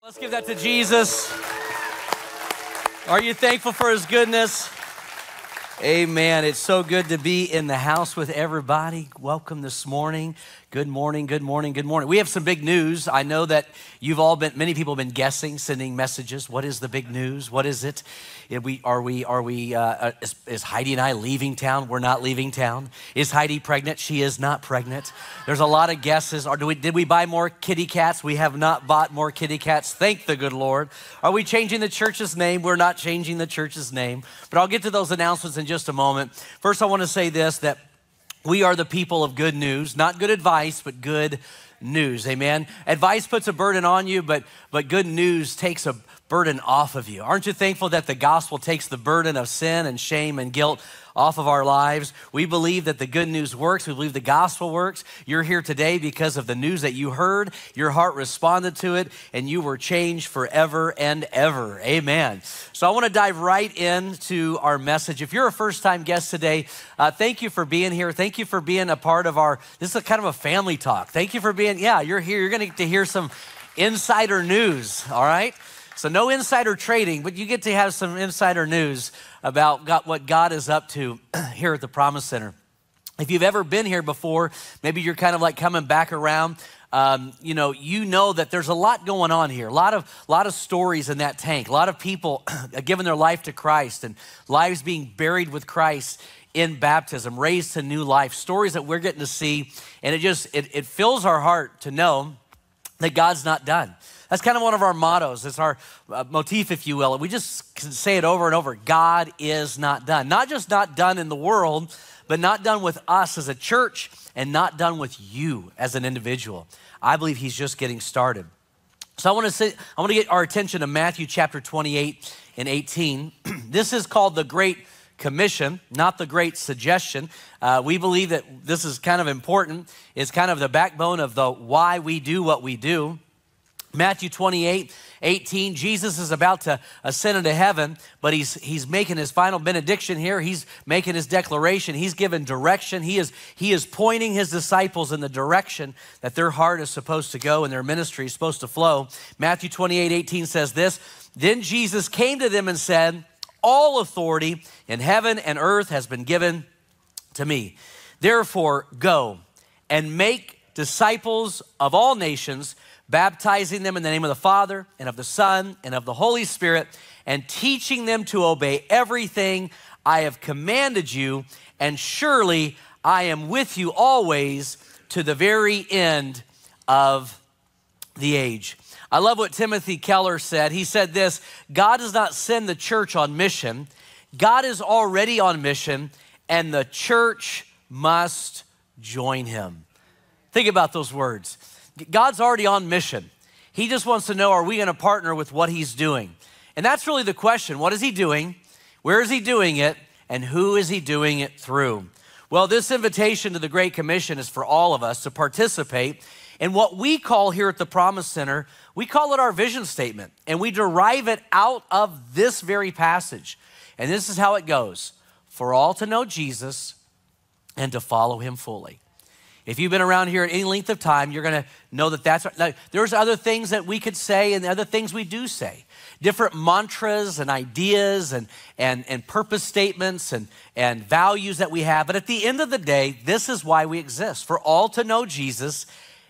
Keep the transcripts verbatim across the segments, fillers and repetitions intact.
Let's give that to Jesus. Are you thankful for his goodness? Amen. It's so good to be in the house with everybody. Welcome this morning. Good morning, good morning, good morning. We have some big news. I know that you've all been, many people have been guessing, sending messages. What is the big news? What is it? Are we, are we, are we uh, is, is Heidi and I leaving town? We're not leaving town. Is Heidi pregnant? She is not pregnant. There's a lot of guesses. Or do we, did we buy more kitty cats? We have not bought more kitty cats. Thank the good Lord. Are we changing the church's name? We're not changing the church's name. But I'll get to those announcements in just a moment. First, I want to say this, that we are the people of good news, not good advice, but good news, amen? Advice puts a burden on you, but, but good news takes a burden off of you. Aren't you thankful that the gospel takes the burden of sin and shame and guilt off of our lives? We believe that the good news works. We believe the gospel works. You're here today because of the news that you heard. Your heart responded to it, and you were changed forever and ever. Amen. So I want to dive right into our message. If you're a first-time guest today, uh, thank you for being here. Thank you for being a part of our, this is a kind of a family talk. Thank you for being, yeah, you're here. You're going to get to hear some insider news, all right? So no insider trading, but you get to have some insider news about God, what God is up to here at the Promise Center. If you've ever been here before, maybe you're kind of like coming back around, um, you know, you know that there's a lot going on here, a lot of, lot of stories in that tank, a lot of people giving their life to Christ and lives being buried with Christ in baptism, raised to new life, stories that we're getting to see, and it just, it, it fills our heart to know that God's not done. That's kind of one of our mottos. It's our uh, motif, if you will. We just say it over and over. God is not done. Not just not done in the world, but not done with us as a church and not done with you as an individual. I believe he's just getting started. So I want to say, I want to get our attention to Matthew chapter twenty-eight and eighteen. This is called the Great Commission, not the Great Suggestion. Uh, we believe that this is kind of important. It's kind of the backbone of the why we do what we do. Matthew twenty-eight, eighteen, Jesus is about to ascend into heaven, but he's, he's making his final benediction here. He's making his declaration. He's given direction. He is, he is pointing his disciples in the direction that their heart is supposed to go and their ministry is supposed to flow. Matthew twenty-eight, eighteen says this, "Then Jesus came to them and said, 'All authority in heaven and earth has been given to me. Therefore, go and make disciples of all nations, baptizing them in the name of the Father and of the Son and of the Holy Spirit, and teaching them to obey everything I have commanded you. And surely I am with you always to the very end of the age.'" I love what Timothy Keller said. He said this, "God does not send the church on mission. God is already on mission, and the church must join him." Think about those words. God's already on mission. He just wants to know, are we going to partner with what he's doing? And that's really the question. What is he doing? Where is he doing it? And who is he doing it through? Well, this invitation to the Great Commission is for all of us to participate in what we call here at the Promise Center, we call it our vision statement. And we derive it out of this very passage. And this is how it goes. For all to know Jesus and to follow him fully. If you've been around here at any length of time, you're gonna know that that's, now, there's other things that we could say and other things we do say. Different mantras and ideas and, and, and purpose statements and, and values that we have. But at the end of the day, this is why we exist. For all to know Jesus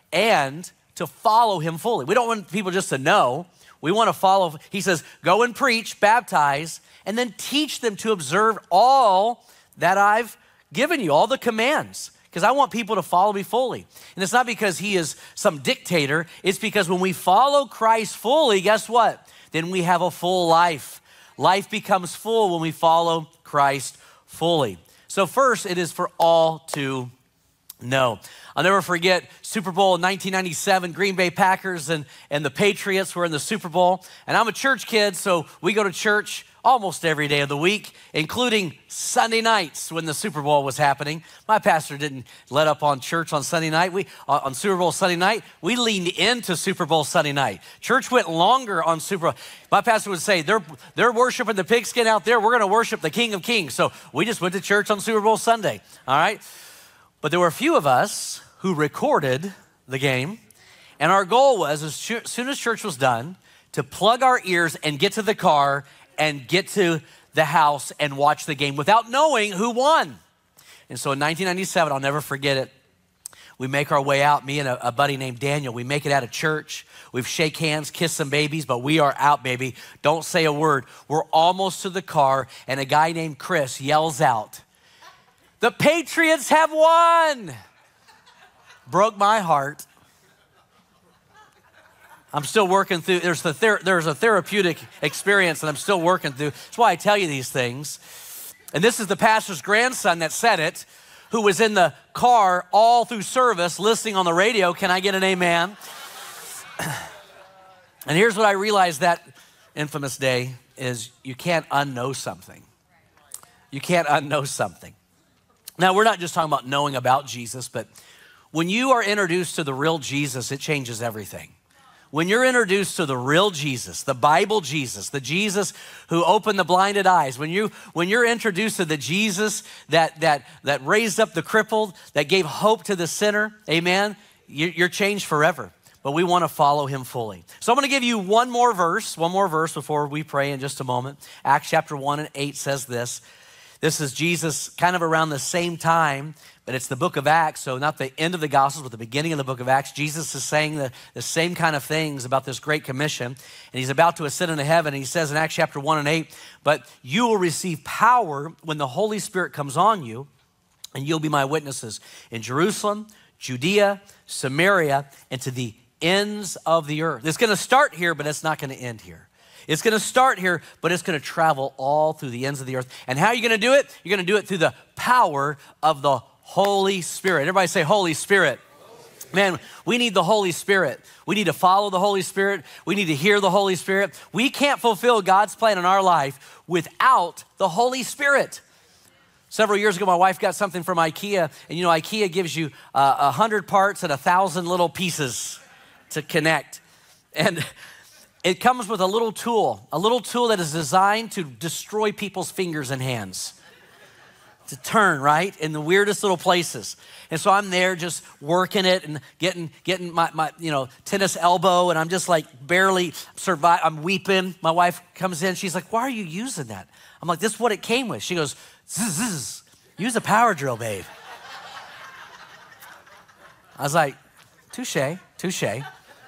and to follow him fully. We don't want people just to know. We wanna follow. He says, go and preach, baptize, and then teach them to observe all that I've given you, all the commands. Because I want people to follow me fully. And it's not because he is some dictator. It's because when we follow Christ fully, guess what? Then we have a full life. Life becomes full when we follow Christ fully. So first, it is for all to know. I'll never forget Super Bowl in nineteen ninety-seven, Green Bay Packers and, and the Patriots were in the Super Bowl. And I'm a church kid, so we go to church almost every day of the week, including Sunday nights when the Super Bowl was happening. My pastor didn't let up on church on Sunday night. We uh, on Super Bowl Sunday night, we leaned into Super Bowl Sunday night. Church went longer on Super Bowl. My pastor would say, they're, they're worshiping the pigskin out there. We're gonna worship the King of Kings. So we just went to church on Super Bowl Sunday, all right? But there were a few of us who recorded the game, and our goal was, as soon as church was done, to plug our ears and get to the car and get to the house and watch the game without knowing who won. And so in nineteen ninety-seven, I'll never forget it. We make our way out, me and a, a buddy named Daniel. We make it out of church. We shake hands, kiss some babies, but we are out, baby. Don't say a word. We're almost to the car, and a guy named Chris yells out, "The Patriots have won!" Broke my heart. I'm still working through, there's, the ther there's a therapeutic experience that I'm still working through. That's why I tell you these things. And this is the pastor's grandson that said it, who was in the car all through service listening on the radio. Can I get an amen? And here's what I realized that infamous day is you can't unknow something. You can't unknow something. Now, we're not just talking about knowing about Jesus, but when you are introduced to the real Jesus, it changes everything. When you're introduced to the real Jesus, the Bible Jesus, the Jesus who opened the blinded eyes, when, you, when you're introduced to the Jesus that, that, that raised up the crippled, that gave hope to the sinner, amen, you, you're changed forever. But we want to follow him fully. So I'm going to give you one more verse, one more verse before we pray in just a moment. Acts chapter one and eight says this. This is Jesus kind of around the same time, but it's the book of Acts, so not the end of the Gospels, but the beginning of the book of Acts. Jesus is saying the, the same kind of things about this great commission, and he's about to ascend into heaven, and he says in Acts chapter one and eight, "But you will receive power when the Holy Spirit comes on you, and you'll be my witnesses in Jerusalem, Judea, Samaria, and to the ends of the earth." It's going to start here, but it's not going to end here. It's going to start here, but it's going to travel all through the ends of the earth. And how are you going to do it? You're going to do it through the power of the Holy Spirit. Everybody say Holy Spirit. Man, we need the Holy Spirit. We need to follow the Holy Spirit. We need to hear the Holy Spirit. We can't fulfill God's plan in our life without the Holy Spirit. Several years ago, my wife got something from IKEA, and you know, IKEA gives you a uh, hundred parts and a thousand little pieces to connect. And it comes with a little tool, a little tool that is designed to destroy people's fingers and hands. To turn, right, in the weirdest little places. And so I'm there just working it and getting getting my, my you know, tennis elbow, and I'm just like barely survive. I'm weeping. My wife comes in. She's like, "Why are you using that?" I'm like, "This is what it came with." She goes, "Zzz, zzz, use a power drill, babe." I was like, touche, touche. And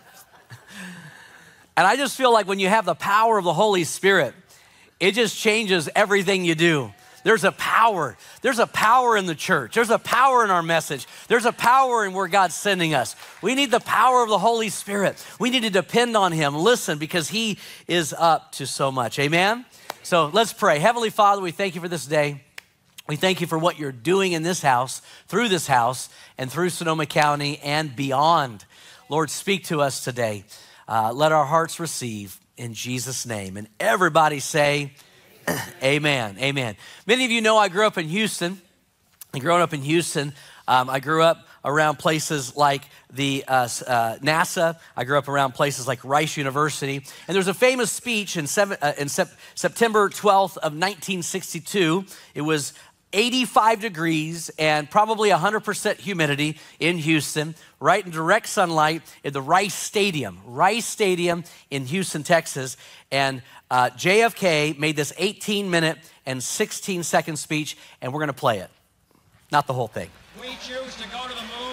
I just feel like when you have the power of the Holy Spirit, it just changes everything you do. There's a power. There's a power in the church. There's a power in our message. There's a power in where God's sending us. We need the power of the Holy Spirit. We need to depend on him. Listen, because he is up to so much. Amen? So let's pray. Heavenly Father, we thank you for this day. We thank you for what you're doing in this house, through this house, and through Sonoma County and beyond. Lord, speak to us today. Uh, let our hearts receive in Jesus' name. And everybody say, amen, amen. Many of you know I grew up in Houston. And growing up in Houston, um, I grew up around places like the uh, uh, NASA. I grew up around places like Rice University. And there's a famous speech in, seven, uh, in sep September twelfth of nineteen sixty-two. It was eighty-five degrees and probably one hundred percent humidity in Houston, right in direct sunlight at the Rice Stadium, Rice Stadium in Houston, Texas. And uh, J F K made this eighteen minute and sixteen second speech, and we're gonna play it. Not the whole thing. We choose to go to the moon.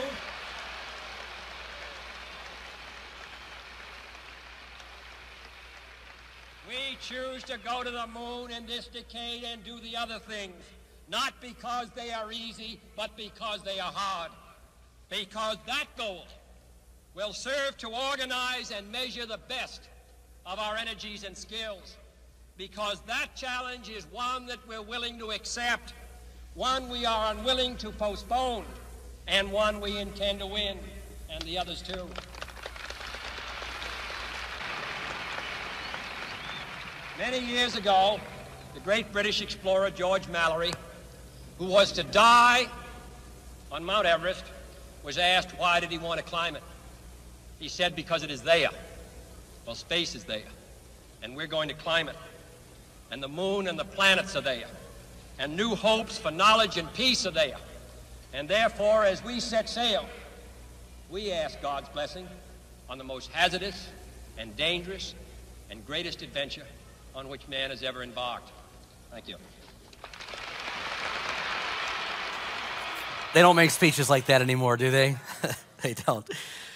We choose to go to the moon in this decade and do the other things. Not because they are easy, but because they are hard. Because that goal will serve to organize and measure the best of our energies and skills. Because that challenge is one that we're willing to accept, one we are unwilling to postpone, and one we intend to win, and the others too. Many years ago, the great British explorer George Mallory, who was to die on Mount Everest, was asked why did he want to climb it. He said, because it is there. Well, space is there, and we're going to climb it. And the moon and the planets are there, and new hopes for knowledge and peace are there. And therefore, as we set sail, we ask God's blessing on the most hazardous and dangerous and greatest adventure on which man has ever embarked. Thank you. They don't make speeches like that anymore, do they? They don't.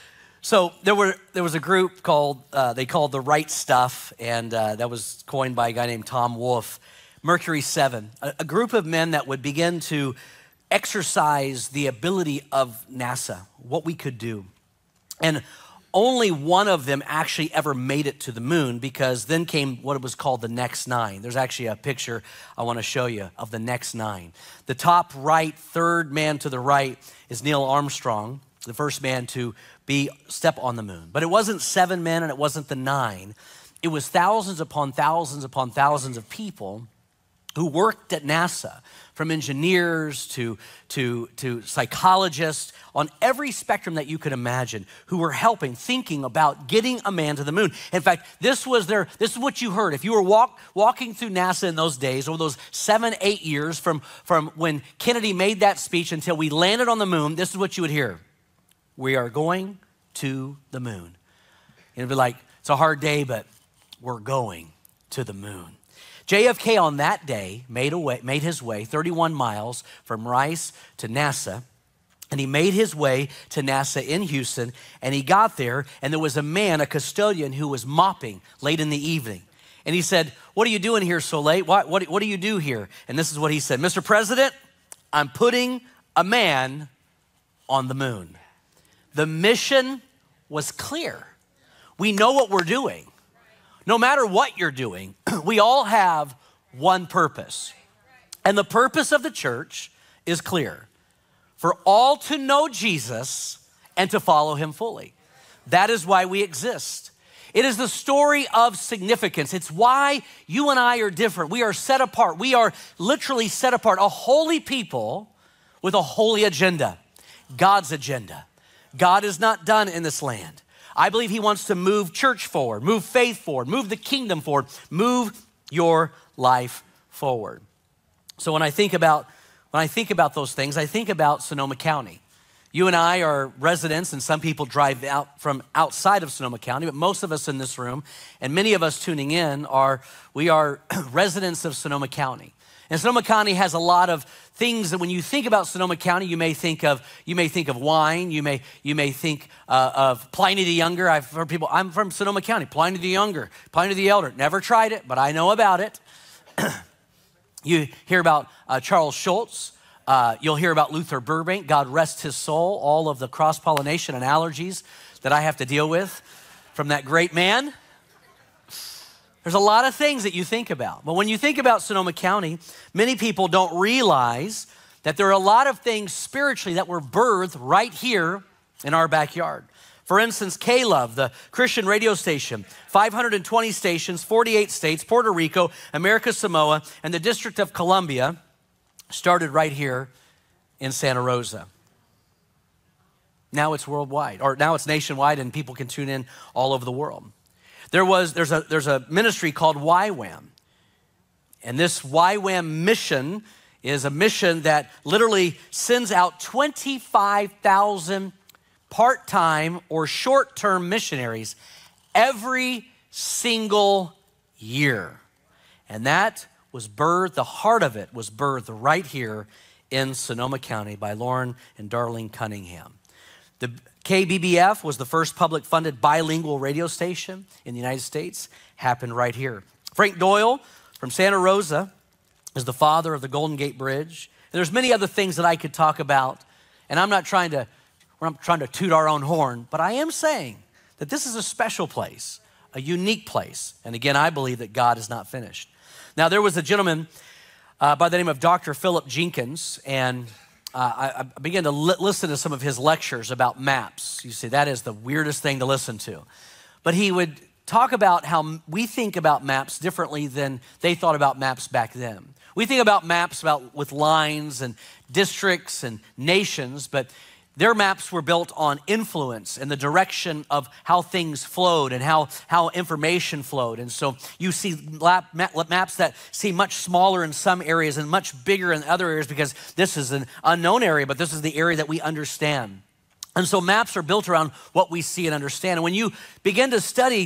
So there were there was a group called, uh, they called The Right Stuff, and uh, that was coined by a guy named Tom Wolfe. Mercury seven, a, a group of men that would begin to exercise the ability of NASA, what we could do. And only one of them actually ever made it to the moon, because then came what was called the next nine. There's actually a picture I want to show you of the next nine. The top right, third man to the right is Neil Armstrong, the first man to be step on the moon. But it wasn't seven men and it wasn't the nine. It was thousands upon thousands upon thousands of people who worked at NASA, from engineers to, to, to psychologists, on every spectrum that you could imagine, who were helping, thinking about getting a man to the moon. In fact, this was their, this is what you heard. If you were walk, walking through NASA in those days, or those seven, eight years from, from when Kennedy made that speech until we landed on the moon, this is what you would hear. We are going to the moon. And it'd be like, it's a hard day, but we're going to the moon. J F K on that day made, a way, made his way thirty-one miles from Rice to NASA, and he made his way to NASA in Houston, and he got there, and there was a man, a custodian, who was mopping late in the evening. And he said, what are you doing here so late? What, what, what do you do here? And this is what he said, Mister President, I'm putting a man on the moon. The mission was clear. We know what we're doing. No matter what you're doing, we all have one purpose. And the purpose of the church is clear: for all to know Jesus and to follow him fully. That is why we exist. It is the story of significance. It's why you and I are different. We are set apart. We are literally set apart, a holy people with a holy agenda, God's agenda. God is not done in this land. I believe he wants to move church forward, move faith forward, move the kingdom forward, move your life forward. So when I think about when I think about those things, I think about Sonoma County. You and I are residents, and some people drive out from outside of Sonoma County, but most of us in this room and many of us tuning in are we are residents of Sonoma County. And Sonoma County has a lot of things that when you think about Sonoma County, you may think of you may think of wine, you may you may think uh, of Pliny the Younger. I've heard people, I'm from Sonoma County, Pliny the Younger, Pliny the Elder. Never tried it, but I know about it. You hear about uh, Charles Schultz. Uh, you'll hear about Luther Burbank. God rest his soul. All of the cross-pollination and allergies that I have to deal with from that great man. There's a lot of things that you think about. But when you think about Sonoma County, many people don't realize that there are a lot of things spiritually that were birthed right here in our backyard. For instance, K-Love, the Christian radio station, five hundred twenty stations, forty-eight states, Puerto Rico, America Samoa, and the District of Columbia started right here in Santa Rosa. Now it's worldwide, or now it's nationwide, and people can tune in all over the world. There was, there's a, there's a ministry called Y WAM. And this Y WAM mission is a mission that literally sends out twenty-five thousand part-time or short-term missionaries every single year. And that was birthed, the heart of it was birthed right here in Sonoma County by Lauren and Darlene Cunningham. The K B B F was the first public-funded bilingual radio station in the United States, happened right here. Frank Doyle from Santa Rosa is the father of the Golden Gate Bridge. And there's many other things that I could talk about, and I'm not trying to, we're not trying to toot our own horn, but I am saying that this is a special place, a unique place. And again, I believe that God is not finished. Now, there was a gentleman uh, by the name of Doctor Philip Jenkins, and Uh, I, I began to li- listen to some of his lectures about maps. You see, that is the weirdest thing to listen to. But he would talk about how we think about maps differently than they thought about maps back then. We think about maps about with lines and districts and nations, but their maps were built on influence and the direction of how things flowed and how, how information flowed. And so you see lap, map, maps that seem much smaller in some areas and much bigger in other areas because this is an unknown area, but this is the area that we understand. And so maps are built around what we see and understand. And when you begin to study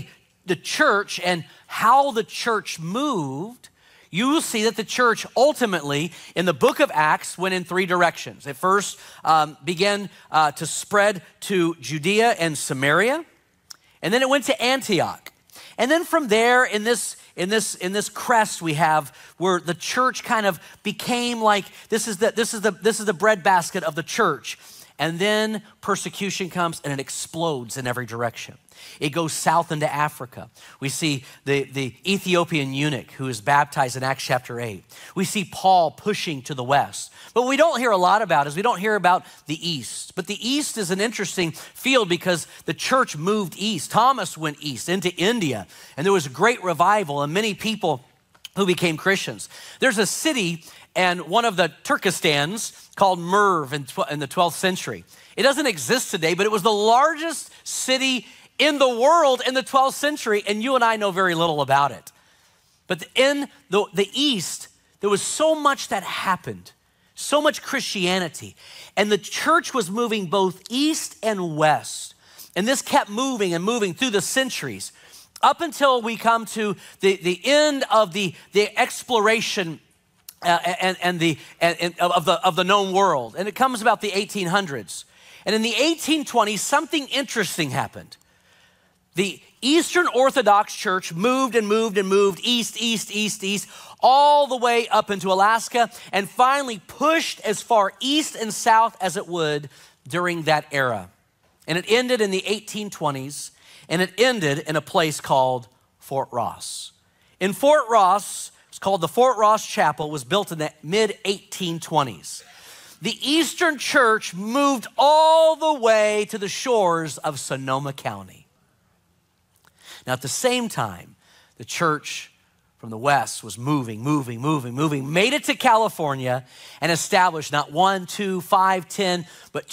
the church and how the church moved, you will see that the church ultimately in the book of Acts went in three directions. It first um, began uh, to spread to Judea and Samaria, and then it went to Antioch. And then from there, in this, in this, in this crest we have where the church kind of became like, this is the, this is the, this is the breadbasket of the church. And then persecution comes and it explodes in every direction. It goes south into Africa. We see the, the Ethiopian eunuch who is baptized in Acts chapter eight. We see Paul pushing to the west. But what we don't hear a lot about is we don't hear about the east. But the east is an interesting field because the church moved east. Thomas went east into India, and there was a great revival and many people who became Christians. There's a city and one of the Turkestans called Merv in, in the twelfth century. It doesn't exist today, but it was the largest city in the world in the twelfth century, and you and I know very little about it. But in the, the East, there was so much that happened, so much Christianity, and the church was moving both east and west, and this kept moving and moving through the centuries up until we come to the, the end of the, the exploration Uh, and, and the and, and of the of the known world, and it comes about the eighteen hundreds. And in the eighteen twenties, something interesting happened. The Eastern Orthodox Church moved and moved and moved east, east, east, east, all the way up into Alaska, and finally pushed as far east and south as it would during that era. And it ended in the eighteen twenties, and it ended in a place called Fort Ross. In Fort Ross, it's called the Fort Ross Chapel, was built in the mid eighteen twenties. The Eastern Church moved all the way to the shores of Sonoma County. Now, at the same time, the church from the West was moving, moving, moving, moving, made it to California and established not one, two, five, ten, but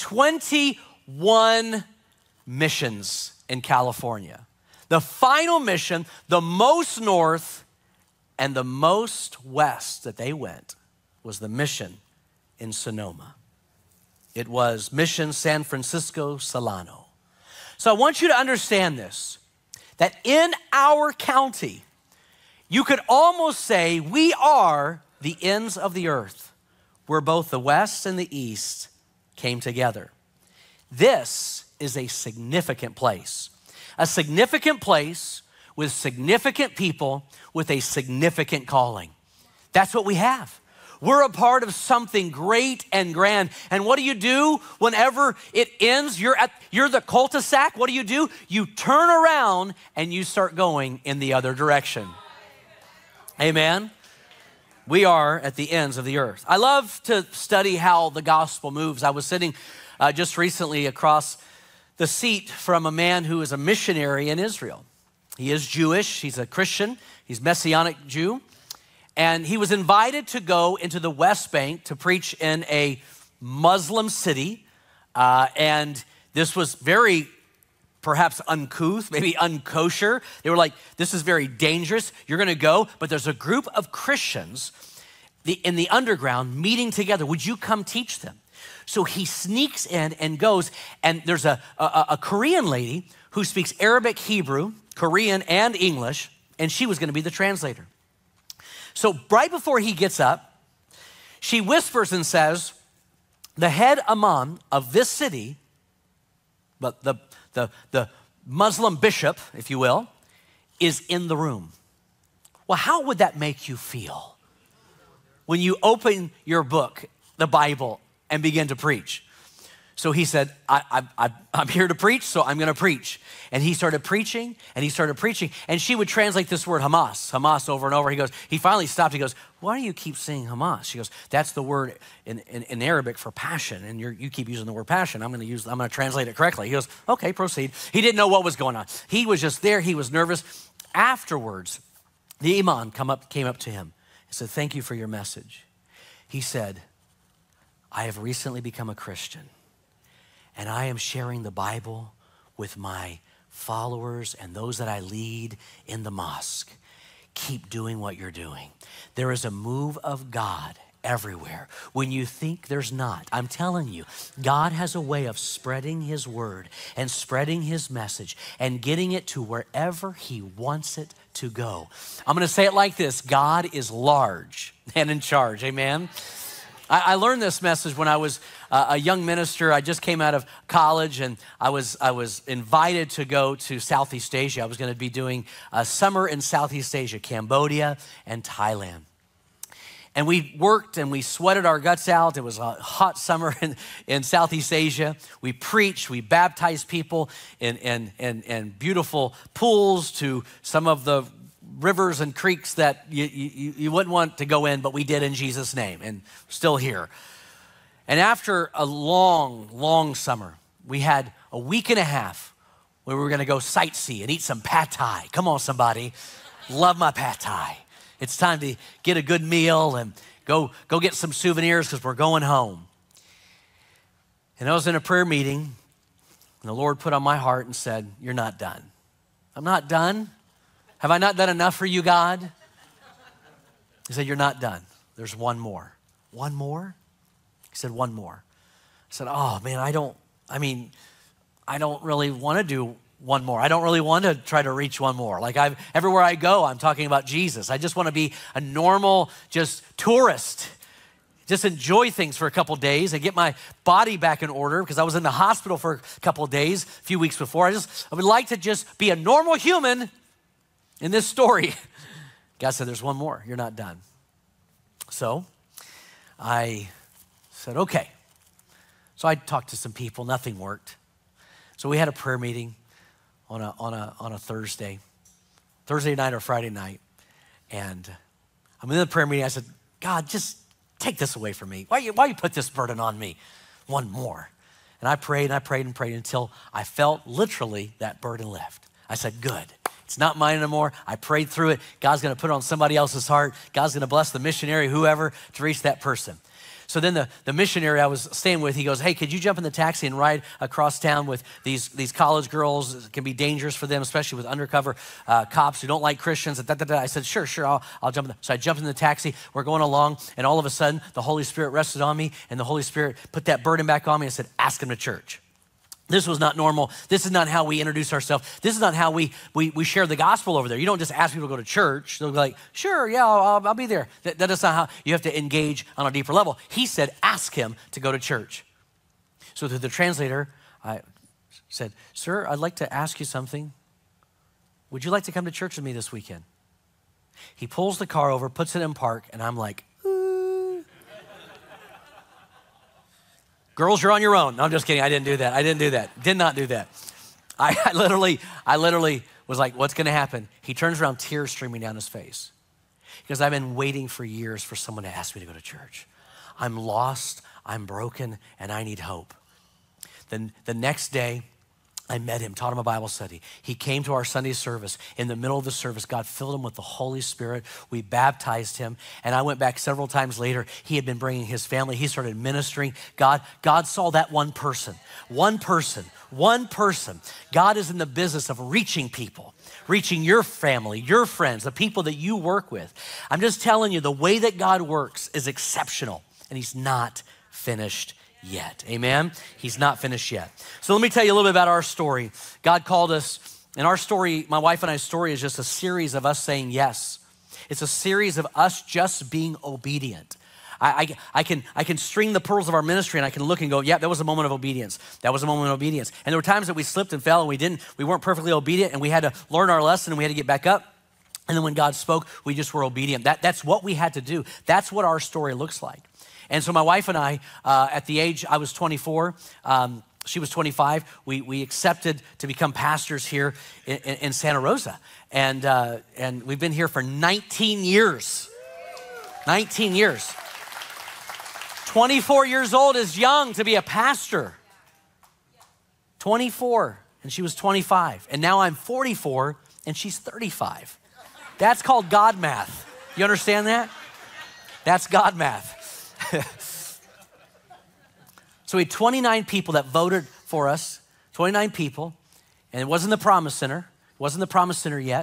twenty-one missions in California. The final mission, the most north and the most west that they went, was the mission in Sonoma. It was Mission San Francisco Solano. So I want you to understand this, that in our county, you could almost say we are the ends of the earth, where both the west and the east came together. This is a significant place, a significant place with significant people with a significant calling. That's what we have. We're a part of something great and grand. And what do you do whenever it ends? You're at you're the cul-de-sac. What do you do? You turn around and you start going in the other direction. Amen. We are at the ends of the earth. I love to study how the gospel moves. I was sitting uh, just recently across the seat from a man who is a missionary in Israel. He is Jewish. He's a Christian. He's a Messianic Jew. And he was invited to go into the West Bank to preach in a Muslim city. Uh, and this was very, perhaps uncouth, maybe unkosher. They were like, this is very dangerous. You're going to go, but there's a group of Christians the, in the underground meeting together. Would you come teach them? So he sneaks in and goes, and there's a, a, a Korean lady who speaks Arabic, Hebrew, Korean, and English, and she was going to be the translator. So right before he gets up, she whispers and says, the head imam of this city, but the, the, the Muslim bishop, if you will, is in the room. Well, how would that make you feel when you open your book, the Bible, and begin to preach? So he said, I, I, I'm here to preach, so I'm gonna preach. And he started preaching, and he started preaching, and she would translate this word Hamas, Hamas over and over. He goes, he finally stopped, he goes, why do you keep saying Hamas? She goes, that's the word in, in, in Arabic for passion, and you're, you keep using the word passion. I'm gonna use, I'm gonna translate it correctly. He goes, okay, proceed. He didn't know what was going on. He was just there, he was nervous. Afterwards, the imam come up, came up to him and said, thank you for your message. He said, I have recently become a Christian, and I am sharing the Bible with my followers and those that I lead in the mosque. Keep doing what you're doing. There is a move of God everywhere. When you think there's not, I'm telling you, God has a way of spreading his word and spreading his message and getting it to wherever he wants it to go. I'm gonna say it like this: God is large and in charge, amen? I, I learned this message when I was uh, a young minister. I just came out of college and I was, I was invited to go to Southeast Asia. I was gonna be doing a summer in Southeast Asia, Cambodia and Thailand. And we worked and we sweated our guts out. It was a hot summer in, in Southeast Asia. We preached, we baptized people in, in, in, in beautiful pools to some of the rivers and creeks that you, you, you wouldn't want to go in, but we did in Jesus' name, and still here. And after a long, long summer, we had a week and a half where we were gonna go sightsee and eat some pad thai. Come on, somebody. Love my pad thai. It's time to get a good meal and go, go get some souvenirs because we're going home. And I was in a prayer meeting, and the Lord put on my heart and said, "You're not done." I'm not done? Have I not done enough for you, God? He said, "You're not done. There's one more." One more? He said, "One more." I said, "Oh man, I don't, I mean, I don't really want to do one more. I don't really want to try to reach one more. Like I've, everywhere I go, I'm talking about Jesus. I just want to be a normal, just tourist. Just enjoy things for a couple days and get my body back in order because I was in the hospital for a couple of days, a few weeks before. I just, I would like to just be a normal human in this story." God said, "There's one more. You're not done." So I said, okay. So I talked to some people. Nothing worked. So we had a prayer meeting on a, on a, on a Thursday, Thursday night or Friday night. And I'm in the prayer meeting. I said, "God, just take this away from me. Why you, why you put this burden on me? One more." And I prayed and I prayed and prayed until I felt literally that burden lift. I said, "Good. It's not mine anymore." I prayed through it. God's gonna put it on somebody else's heart. God's gonna bless the missionary, whoever, to reach that person. So then the, the missionary I was staying with, he goes, "Hey, could you jump in the taxi and ride across town with these, these college girls? It can be dangerous for them, especially with undercover uh, cops who don't like Christians." Da, da, da. I said, sure, sure, I'll, I'll jump in. The, so I jumped in the taxi. We're going along, and all of a sudden, the Holy Spirit rested on me, and the Holy Spirit put that burden back on me and said, "Ask him to church." This was not normal. This is not how we introduce ourselves. This is not how we, we, we share the gospel over there. You don't just ask people to go to church. They'll be like, "Sure, yeah, I'll, I'll be there." That, that is not how you have to engage on a deeper level. He said, "Ask him to go to church." So through the translator, I said, "Sir, I'd like to ask you something. Would you like to come to church with me this weekend?" He pulls the car over, puts it in park, and I'm like, "Girls, you're on your own." No, I'm just kidding. I didn't do that. I didn't do that. Did not do that. I, I literally, I literally was like, "What's gonna happen?" He turns around, tears streaming down his face. Because I've been waiting for years for someone to ask me to go to church. I'm lost, I'm broken, and I need hope. Then the next day, I met him, taught him a Bible study. He came to our Sunday service. In the middle of the service, God filled him with the Holy Spirit. We baptized him. And I went back several times later. He had been bringing his family. He started ministering. God, God saw that one person, one person, one person. God is in the business of reaching people, reaching your family, your friends, the people that you work with. I'm just telling you, the way that God works is exceptional, and he's not finished yet. Amen? He's not finished yet. So let me tell you a little bit about our story. God called us, and our story, my wife and I's story, is just a series of us saying yes. It's a series of us just being obedient. I, I, I can I can string the pearls of our ministry, and I can look and go, yeah, that was a moment of obedience. That was a moment of obedience. And there were times that we slipped and fell, and we didn't, we weren't perfectly obedient, and we had to learn our lesson, and we had to get back up. And then when God spoke, we just were obedient. That, that's what we had to do. That's what our story looks like. And so my wife and I, uh, at the age, I was twenty-four, um, she was twenty-five, we, we accepted to become pastors here in, in, in Santa Rosa. And, uh, and we've been here for nineteen years, nineteen years. twenty-four years old is young to be a pastor. twenty-four, and she was twenty-five. And now I'm forty-four, and she's thirty-five. That's called God math. You understand that? That's God math. So we had twenty-nine people that voted for us, twenty-nine people, and it wasn't the Promise Center. It wasn't the Promise Center yet.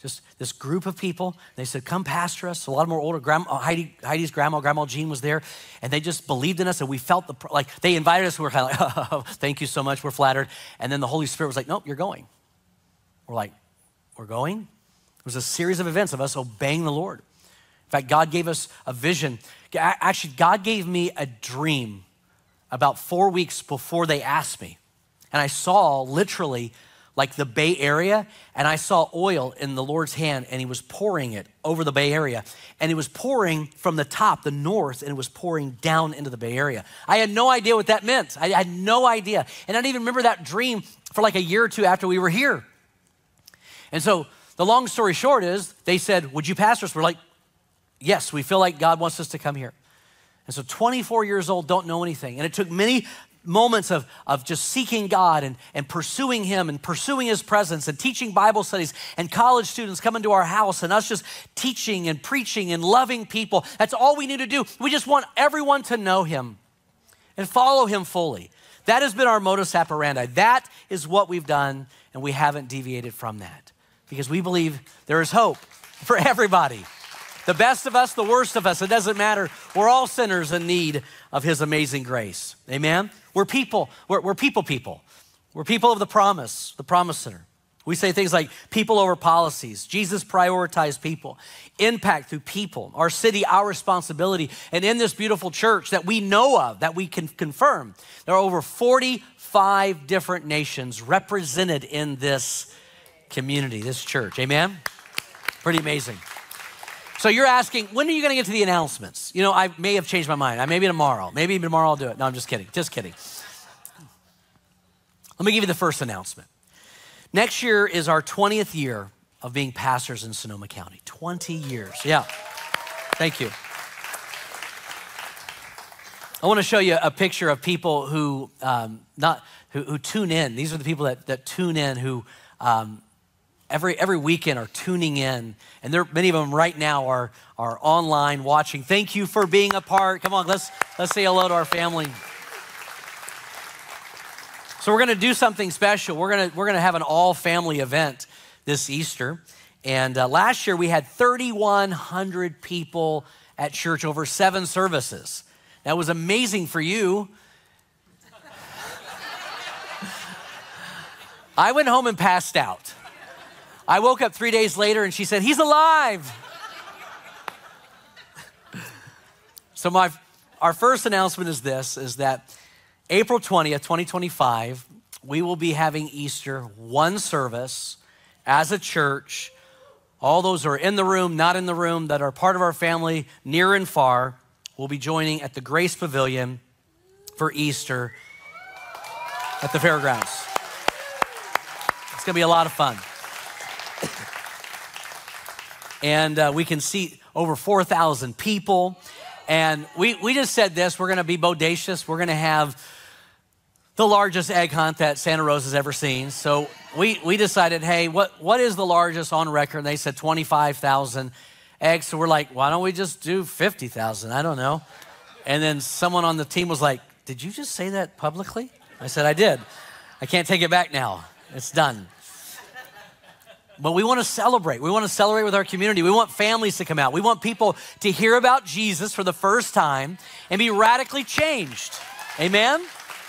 just this group of people. They said, come pastor us. A lot more older. Grandma, Heidi, Heidi's grandma, Grandma Jean was there. And they just believed in us. And we felt the, like they invited us. We were kind of like, oh, thank you so much. We're flattered. And then the Holy Spirit was like, nope, you're going. We're like, we're going? It was a series of events of us obeying the Lord. In fact, God gave us a vision. Actually, God gave me a dream about four weeks before they asked me. And I saw literally like the Bay Area, and I saw oil in the Lord's hand, and he was pouring it over the Bay Area. And it was pouring from the top, the north, and it was pouring down into the Bay Area. I had no idea what that meant. I had no idea. And I didn't even remember that dream for like a year or two after we were here. And so the long story short is they said, would you pastor us? We're like, yes, we feel like God wants us to come here. And so twenty-four years old, don't know anything. And it took many moments of, of just seeking God and, and pursuing him and pursuing his presence and teaching Bible studies and college students coming to our house and us just teaching and preaching and loving people. That's all we need to do. We just want everyone to know him and follow him fully. That has been our modus operandi. That is what we've done, and we haven't deviated from that because we believe there is hope for everybody. The best of us, the worst of us, it doesn't matter. We're all sinners in need of his amazing grace. Amen? We're people, we're, we're people people. We're people of the promise, the promise center. We say things like people over policies. Jesus prioritized people. Impact through people. Our city, our responsibility. And in this beautiful church that we know of, that we can confirm, there are over forty-five different nations represented in this community, this church. Amen? Pretty amazing. So you're asking, when are you gonna get to the announcements? You know, I may have changed my mind. I Maybe tomorrow. Maybe tomorrow I'll do it. No, I'm just kidding, just kidding. Let me give you the first announcement. Next year is our twentieth year of being pastors in Sonoma County. twenty years, yeah. Thank you. I wanna show you a picture of people who um, not who, who tune in. These are the people that, that tune in who um, Every, every weekend are tuning in, and there, many of them right now are, are online watching. Thank you for being a part. Come on, let's, let's say hello to our family. So we're gonna do something special. We're gonna, we're gonna have an all-family event this Easter. And uh, last year we had thirty-one hundred people at church over seven services. That was amazing for you. I went home and passed out. I woke up three days later and she said, he's alive. So my, our first announcement is this, is that April twentieth, twenty twenty-five, we will be having Easter, one service as a church. All those who are in the room, not in the room, that are part of our family, near and far, will be joining at the Grace Pavilion for Easter at the fairgrounds. It's gonna be a lot of fun. And uh, we can seat over four thousand people. And we, we just said this, we're gonna be bodacious. We're gonna have the largest egg hunt that Santa Rosa's ever seen. So we, we decided, hey, what, what is the largest on record? And they said twenty-five thousand eggs. So we're like, why don't we just do fifty thousand? I don't know. And then someone on the team was like, did you just say that publicly? I said, I did. I can't take it back now. It's done. But we want to celebrate. We want to celebrate with our community. We want families to come out. We want people to hear about Jesus for the first time and be radically changed. Amen?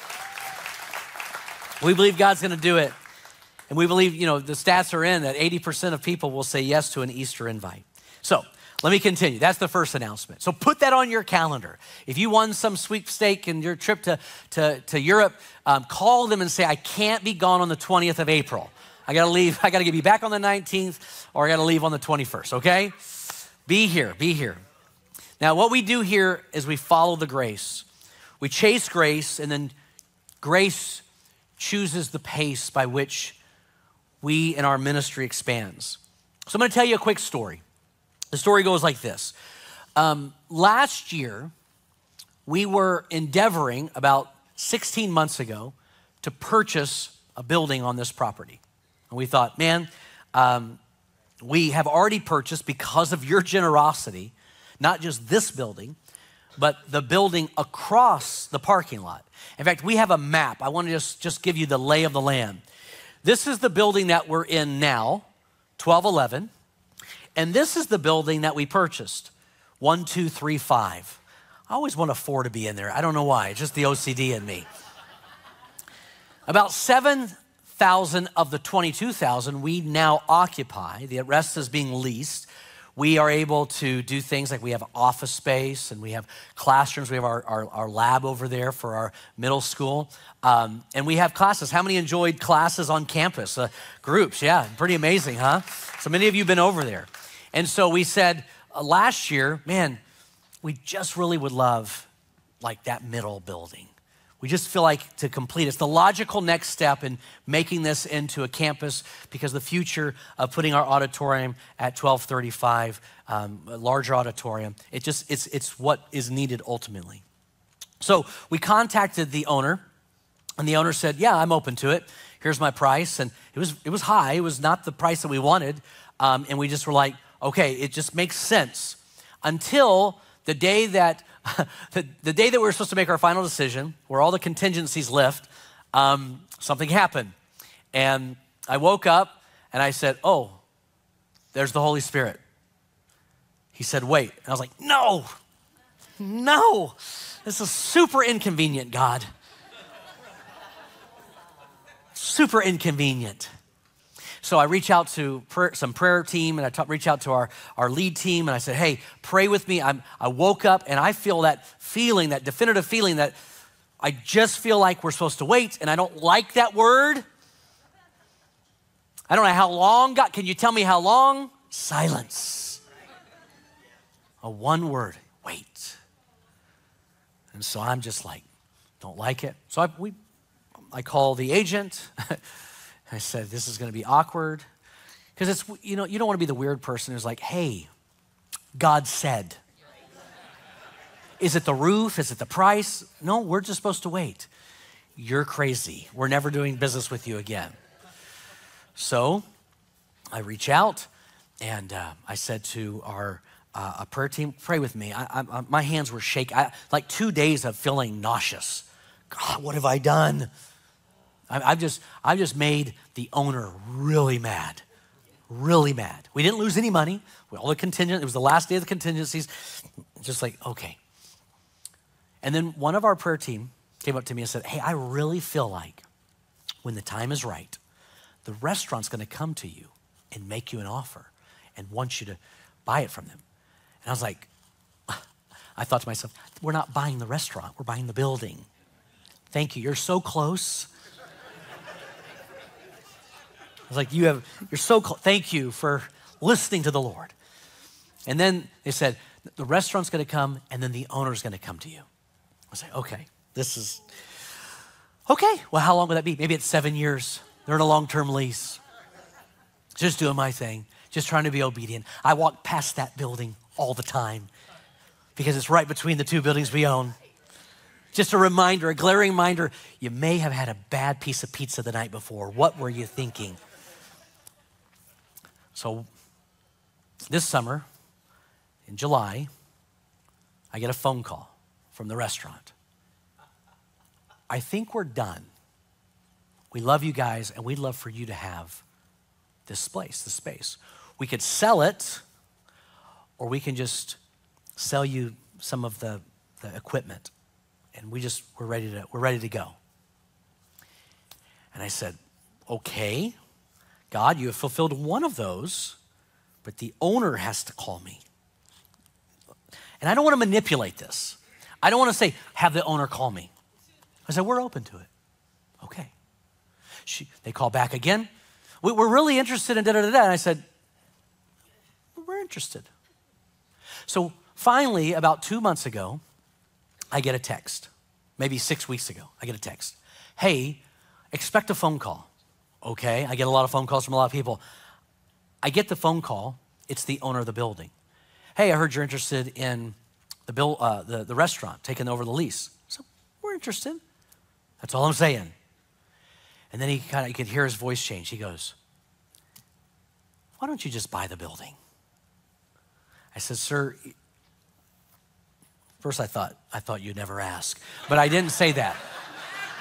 We believe God's going to do it. And we believe, you know, the stats are in that eighty percent of people will say yes to an Easter invite. So let me continue. That's the first announcement. So put that on your calendar. If you won some sweepstake in your trip to, to, to Europe, um, call them and say, I can't be gone on the twentieth of April. I gotta leave, I gotta be back on the nineteenth, or I gotta leave on the twenty-first, okay? Be here, be here. Now, what we do here is we follow the grace. We chase grace, and then grace chooses the pace by which we in our ministry expands. So I'm gonna tell you a quick story. The story goes like this. Um, last year, we were endeavoring about sixteen months ago to purchase a building on this property. And we thought, man, um, we have already purchased, because of your generosity, not just this building, but the building across the parking lot. In fact, we have a map. I want to just, just give you the lay of the land. This is the building that we're in now, twelve eleven. And this is the building that we purchased, one two three five. I always want a four to be in there. I don't know why, it's just the O C D in me. About seven thousand of the twenty-two thousand we now occupy. The rest is being leased. We are able to do things like we have office space and we have classrooms. We have our, our, our lab over there for our middle school. Um, and we have classes. How many enjoyed classes on campus? Uh, groups, yeah, pretty amazing, huh? So many of you have been over there. And so we said uh, last year, man, we just really would love like that middle building. We just feel like to complete, it's the logical next step in making this into a campus because the future of putting our auditorium at twelve thirty-five, um, a larger auditorium, it just, it's, it's what is needed ultimately. So we contacted the owner and the owner said, yeah, I'm open to it. Here's my price. And it was, it was high. It was not the price that we wanted. Um, and we just were like, okay, it just makes sense until the day that the, the day that we were supposed to make our final decision, where all the contingencies lift, um, something happened. And I woke up and I said, oh, there's the Holy Spirit. He said, wait. And I was like, no, no, this is super inconvenient, God. Super inconvenient. So I reach out to prayer, some prayer team and I talk, reach out to our, our lead team and I said, hey, pray with me. I'm, I woke up and I feel that feeling, that definitive feeling that I just feel like we're supposed to wait and I don't like that word. I don't know how long, God, can you tell me how long? Silence. A one word, wait. And so I'm just like, don't like it. So I, we, I call the agent. I said, this is gonna be awkward. Because it's, you know, you don't wanna be the weird person who's like, hey, God said. Is it the roof? Is it the price? No, we're just supposed to wait. You're crazy. We're never doing business with you again. So I reach out and uh, I said to our uh, a prayer team, pray with me. I, I, my hands were shaking. I, like two days of feeling nauseous. God, what have I done? I've just, I've just made the owner really mad, really mad. We didn't lose any money. All the contingent, it was the last day of the contingencies. Just like, okay. And then one of our prayer team came up to me and said, hey, I really feel like when the time is right, the restaurant's gonna come to you and make you an offer and want you to buy it from them. And I was like, I thought to myself, we're not buying the restaurant, we're buying the building. Thank you, you're so close. I was like, you have, you're so close. Thank you for listening to the Lord. And then they said, the restaurant's gonna come and then the owner's gonna come to you. I was like, okay, this is, okay. Well, how long would that be? Maybe it's seven years. They're in a long-term lease. Just doing my thing, just trying to be obedient. I walk past that building all the time because it's right between the two buildings we own. Just a reminder, a glaring reminder, you may have had a bad piece of pizza the night before. What were you thinking? So this summer, in July, I get a phone call from the restaurant. I think we're done. We love you guys and we'd love for you to have this place, this space. We could sell it or we can just sell you some of the, the equipment. And we just, we're ready to, we're ready to go. And I said, okay, God, you have fulfilled one of those, but the owner has to call me. And I don't want to manipulate this. I don't want to say, have the owner call me. I said, we're open to it. Okay. She, they call back again. We, we're really interested in da da da da. And I said, we're interested. So finally, about two months ago, I get a text. Maybe six weeks ago, I get a text. Hey, expect a phone call. Okay, I get a lot of phone calls from a lot of people. I get the phone call. It's the owner of the building. Hey, I heard you're interested in the bill, uh, the, the restaurant, taking over the lease. So we're interested. That's all I'm saying. And then he kind of, you can hear his voice change. He goes, why don't you just buy the building? I said, sir, first I thought, I thought you'd never ask, but I didn't say that.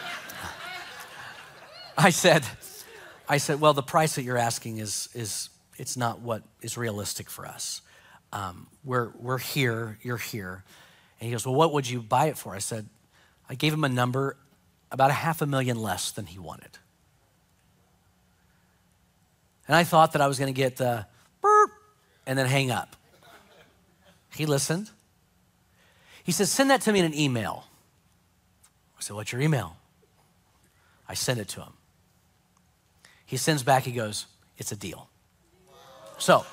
I said, I said, well, the price that you're asking is, is it's not what is realistic for us. Um, we're, we're here, you're here. And he goes, well, what would you buy it for? I said, I gave him a number about a half a million less than he wanted. And I thought that I was gonna get the burp and then hang up. He listened. He said, send that to me in an email. I said, what's your email? I sent it to him. He sends back, he goes, it's a deal. So,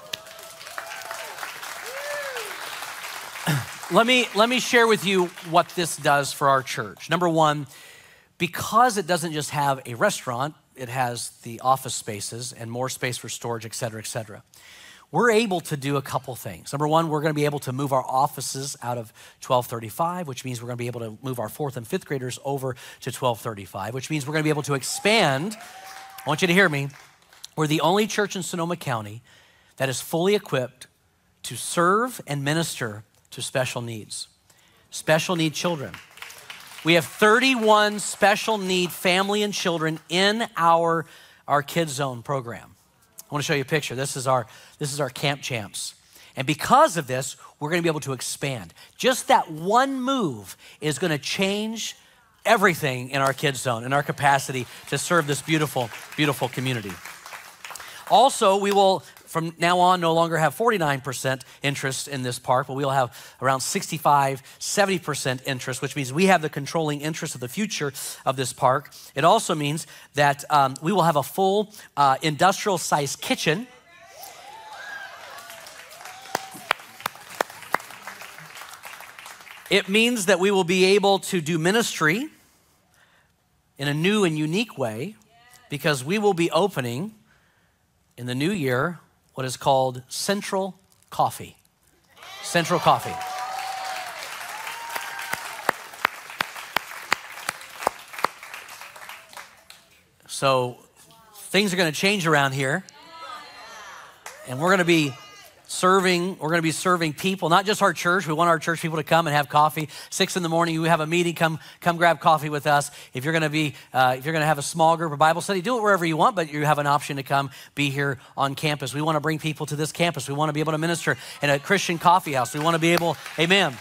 let me, let me share with you what this does for our church. Number one, because it doesn't just have a restaurant, it has the office spaces and more space for storage, et cetera, et cetera. We're able to do a couple things. Number one, we're gonna be able to move our offices out of twelve thirty-five, which means we're gonna be able to move our fourth and fifth graders over to twelve thirty-five, which means we're gonna be able to expand. I want you to hear me. We're the only church in Sonoma County that is fully equipped to serve and minister to special needs, special need children. We have thirty-one special need family and children in our, our Kids Zone program. I wanna show you a picture. This is our, this is our Camp Champs. And because of this, we're gonna be able to expand. Just that one move is gonna change everything in our Kids Zone and our capacity to serve this beautiful, beautiful community. Also, we will, from now on, no longer have forty-nine percent interest in this park, but we'll have around sixty-five, seventy percent interest, which means we have the controlling interest of the future of this park. It also means that um, we will have a full uh, industrial-sized kitchen. It means that we will be able to do ministry in a new and unique way because we will be opening in the new year what is called Central Coffee. Central Coffee. So things are gonna change around here and we're gonna be serving, we're gonna be serving people, not just our church. We want our church people to come and have coffee. Six in the morning, you have a meeting, come come grab coffee with us. If you're gonna be, uh, if you're gonna have a small group or Bible study, do it wherever you want, but you have an option to come be here on campus. We wanna bring people to this campus. We wanna be able to minister in a Christian coffee house. We wanna be able, amen.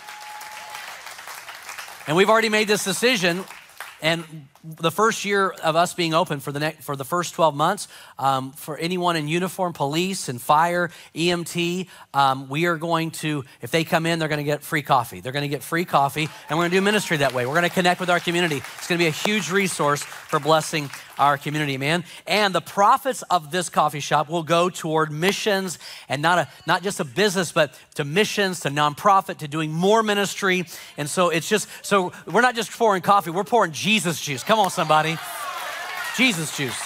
And we've already made this decision. And the first year of us being open for the next, for the first twelve months, um, for anyone in uniform, police and fire, E M T, um, we are going to, if they come in, they're gonna get free coffee. They're gonna get free coffee and we're gonna do ministry that way. We're gonna connect with our community. It's gonna be a huge resource for blessing our community, man. And the profits of this coffee shop will go toward missions and not a not just a business, but to missions, to nonprofit, to doing more ministry. And so it's just, so we're not just pouring coffee, we're pouring Jesus juice. Come on, somebody. Jesus juice.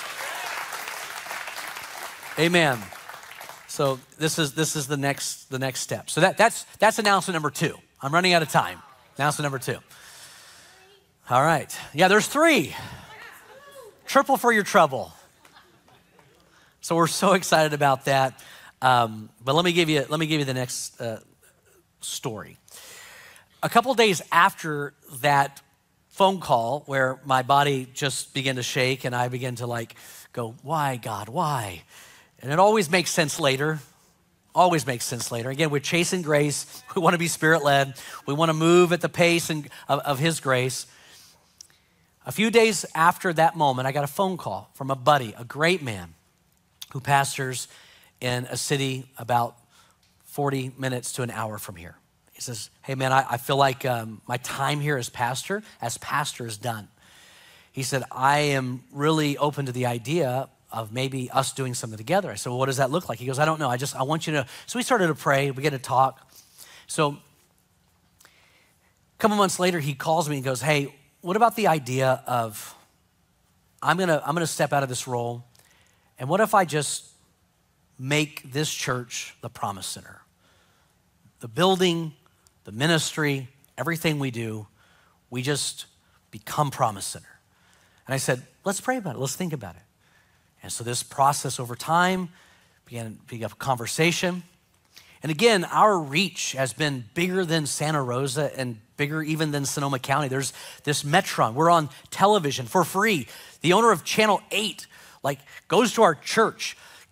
Amen. So this is this is the next the next step. So that that's that's announcement number two. I'm running out of time. Announcement number two. All right. Yeah, there's three. Triple for your trouble. So we're so excited about that. Um, but let me give you let me give you the next uh, story. A couple days after that phone call where my body just began to shake and I began to like go, why God, why? And it always makes sense later. Always makes sense later. Again, we're chasing grace. We want to be Spirit-led. We want to move at the pace and, of, of His grace. A few days after that moment, I got a phone call from a buddy, a great man who pastors in a city about forty minutes to an hour from here. He says, hey man, I, I feel like um, my time here as pastor, as pastor is done. He said, I am really open to the idea of maybe us doing something together. I said, well, what does that look like? He goes, I don't know, I just, I want you to, so we started to pray, we began to talk. So a couple months later, he calls me and goes, hey, what about the idea of, I'm gonna, I'm gonna step out of this role, and what if I just make this church the Promise Center? The building, the ministry, everything we do, we just become Promise Center. And I said, let's pray about it, let's think about it. And so this process over time began, began a conversation. And again, our reach has been bigger than Santa Rosa and bigger even than Sonoma County. There's this Metron, we're on television for free. The owner of Channel eight like goes to our church,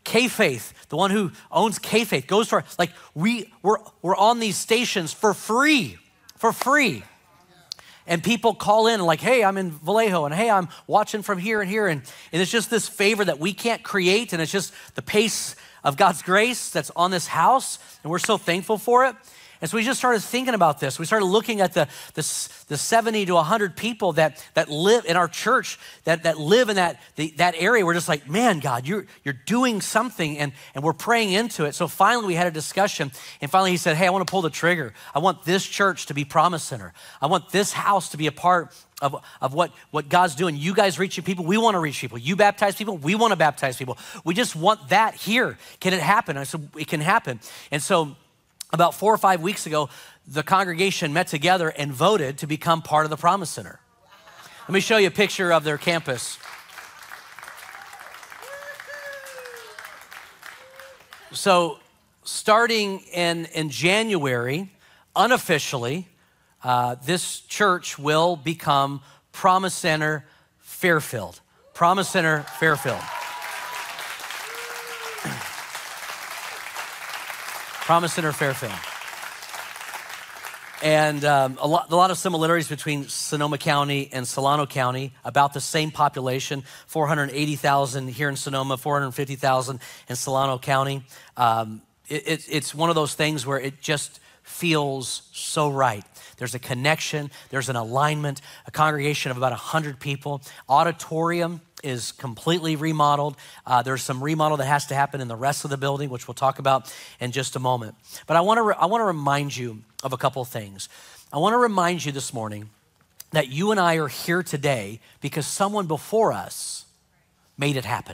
K-Faith, the one who owns K-Faith, goes to our, like we, we're, we're on these stations for free, for free. And people call in like, hey, I'm in Vallejo, and hey, I'm watching from here and here. And, and it's just this favor that we can't create, and it's just the pace of God's grace that's on this house, and we're so thankful for it. And so we just started thinking about this. We started looking at the, the, the seventy to one hundred people that, that live in our church, that, that live in that, the, that area. We're just like, man, God, you're, you're doing something, and, and we're praying into it. So finally we had a discussion, and finally he said, hey, I want to pull the trigger. I want this church to be Promise Center. I want this house to be a part of, of what, what God's doing. You guys reaching people, we want to reach people. You baptize people, we want to baptize people. We just want that here. Can it happen? I said, it can happen. And so about four or five weeks ago, the congregation met together and voted to become part of the Promise Center. Let me show you a picture of their campus. So starting in, in January, unofficially, uh, this church will become Promise Center Fairfield. Promise Center Fairfield. Promise Center Fairfield. And um, a, lot, a lot of similarities between Sonoma County and Solano County, about the same population, four hundred eighty thousand here in Sonoma, four hundred fifty thousand in Solano County. Um, it, it, it's one of those things where it just feels so right. There's a connection, there's an alignment, a congregation of about one hundred people. Auditorium is completely remodeled. Uh, there's some remodel that has to happen in the rest of the building, which we'll talk about in just a moment. But I want to re- I want to remind you of a couple of things. I want to remind you this morning that you and I are here today because someone before us made it happen.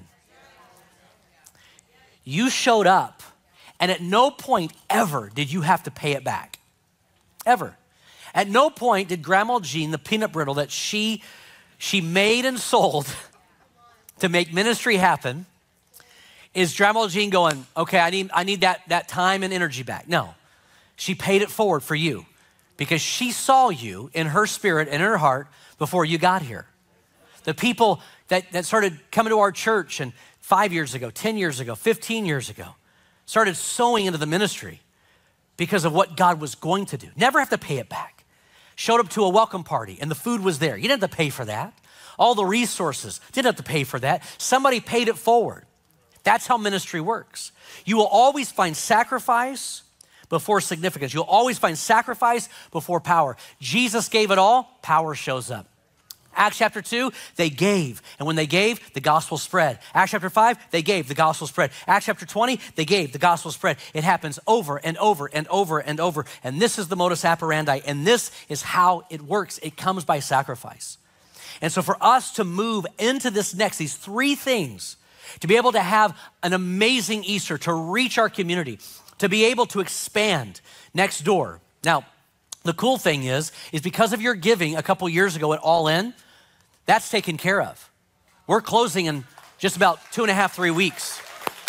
You showed up, and at no point ever did you have to pay it back. Ever. At no point did Grandma Jean, the peanut brittle that she, she made and sold to make ministry happen, is Grandma Jean going, okay, I need, I need that, that time and energy back. No, she paid it forward for you because she saw you in her spirit and in her heart before you got here. The people that, that started coming to our church and five years ago, ten years ago, fifteen years ago, started sowing into the ministry because of what God was going to do. Never have to pay it back. Showed up to a welcome party and the food was there. You didn't have to pay for that. All the resources, didn't have to pay for that. Somebody paid it forward. That's how ministry works. You will always find sacrifice before significance. You'll always find sacrifice before power. Jesus gave it all, power shows up. Acts chapter two, they gave. And when they gave, the gospel spread. Acts chapter five, they gave, the gospel spread. Acts chapter twenty, they gave, the gospel spread. It happens over and over and over and over. And this is the modus operandi. And this is how it works. It comes by sacrifice. And so for us to move into this next, these three things, to be able to have an amazing Easter, to reach our community, to be able to expand next door. Now, the cool thing is, is because of your giving a couple years ago at All In, that's taken care of. We're closing in just about two and a half, three weeks.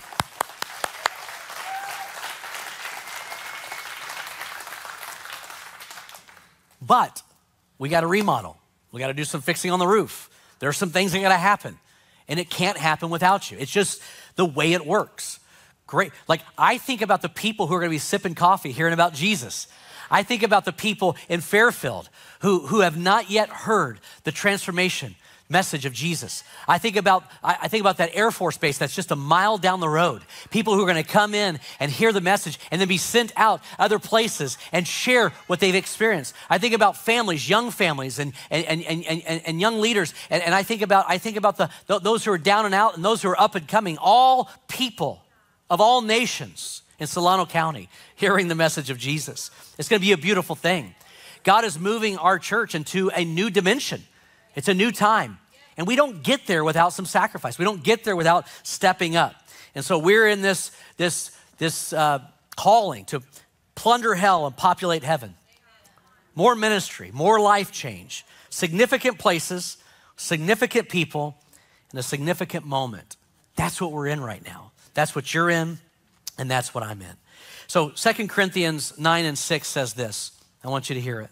But we got to remodel. We got to do some fixing on the roof. There are some things that got to happen, and it can't happen without you. It's just the way it works. Great. Like, I think about the people who are going to be sipping coffee, hearing about Jesus. I think about the people in Fairfield who, who have not yet heard the transformation message of Jesus. I think about I, I think about that Air Force base that's just a mile down the road. People who are going to come in and hear the message and then be sent out other places and share what they've experienced. I think about families, young families, and and and and, and, and young leaders. And, and I think about I think about the those who are down and out and those who are up and coming. All people of all nations in Solano County hearing the message of Jesus. It's going to be a beautiful thing. God is moving our church into a new dimension. It's a new time. And we don't get there without some sacrifice. We don't get there without stepping up. And so we're in this, this, this uh, calling to plunder hell and populate heaven. More ministry, more life change, significant places, significant people, and a significant moment. That's what we're in right now. That's what you're in, and that's what I'm in. So Second Corinthians nine and six says this. I want you to hear it.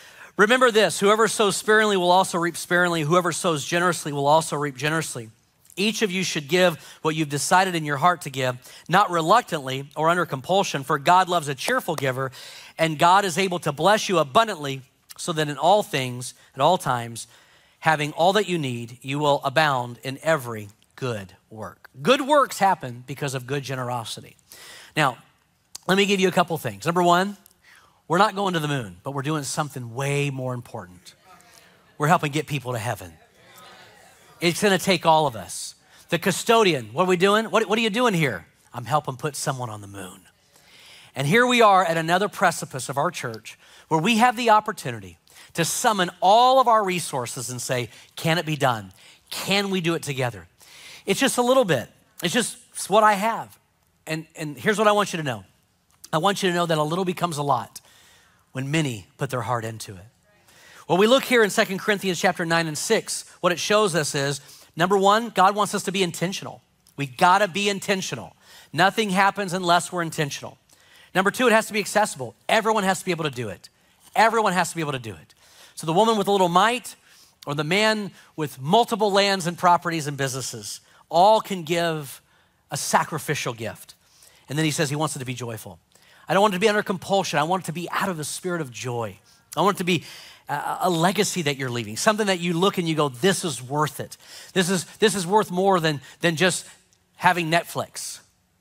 Remember this, whoever sows sparingly will also reap sparingly. Whoever sows generously will also reap generously. Each of you should give what you've decided in your heart to give, not reluctantly or under compulsion, for God loves a cheerful giver, and God is able to bless you abundantly so that in all things, at all times, having all that you need, you will abound in every good work. Good works happen because of good generosity. Now, let me give you a couple things. Number one, we're not going to the moon, but we're doing something way more important. We're helping get people to heaven. It's gonna take all of us. The custodian, what are we doing? What, what are you doing here? I'm helping put someone on the moon. And here we are at another precipice of our church where we have the opportunity to summon all of our resources and say, can it be done? Can we do it together? It's just a little bit. It's just it's what I have. And, and here's what I want you to know. I want you to know that a little becomes a lot when many put their heart into it. Well, we look here in Second Corinthians chapter nine and six, what it shows us is, number one, God wants us to be intentional. We gotta be intentional. Nothing happens unless we're intentional. Number two, it has to be accessible. Everyone has to be able to do it. Everyone has to be able to do it. So the woman with a little mite or the man with multiple lands and properties and businesses all can give a sacrificial gift. And then he says he wants it to be joyful. I don't want it to be under compulsion. I want it to be out of the spirit of joy. I want it to be a, a legacy that you're leaving, something that you look and you go, this is worth it. This is, this is worth more than, than just having Netflix.